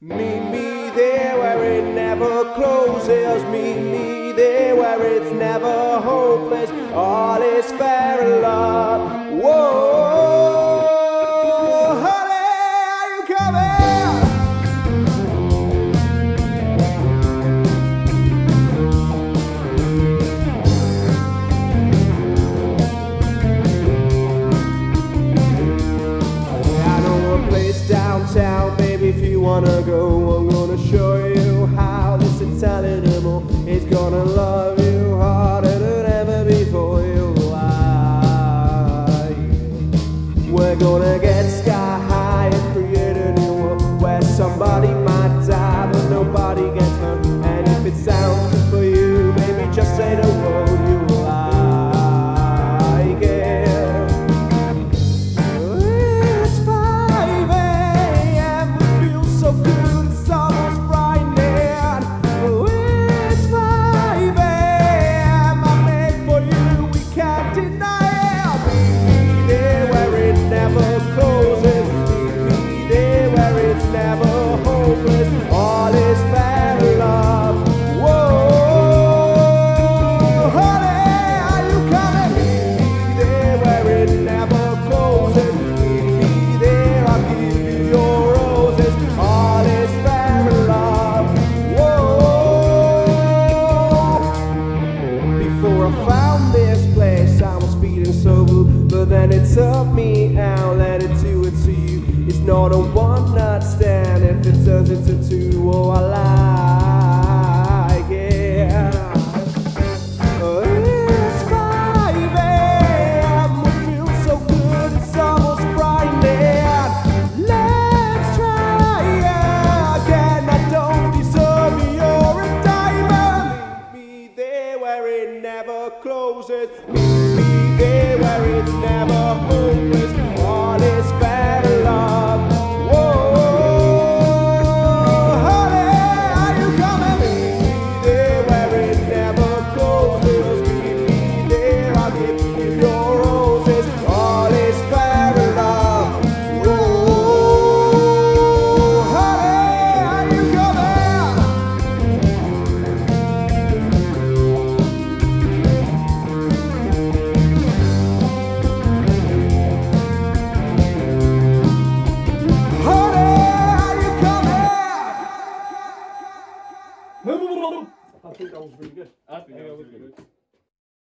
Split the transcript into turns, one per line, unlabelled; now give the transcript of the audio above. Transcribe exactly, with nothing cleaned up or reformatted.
Meet me there where it never closes. Meet me there where it's never hopeless. All is fair in love. Whoa, honey, are you coming? I know a place downtown, baby, if you wanna go. I'm gonna show you how this Italian animal is gonna love you harder than ever before you lie. We're gonna get sky high and create a new world where somebody might die but nobody gets hurt. And if it sounds good for you, baby, just say the word you like it. It's five a m, it feels so good, it's almost frightening. It's five a m, I'm made for you, we can't deny it. Meet me there where it never closes. Meet me there where it's never hopeless. All is fair in love. Whoa, honey, are you coming? Meet me there where it never closes. Meet me there, I'll give you your roses. All is fair in love. Whoa. Before I found this place, I was feeling so blue, but then it took me out, let it do it to you. It's not a one night stand if it turns into two. Oh, I like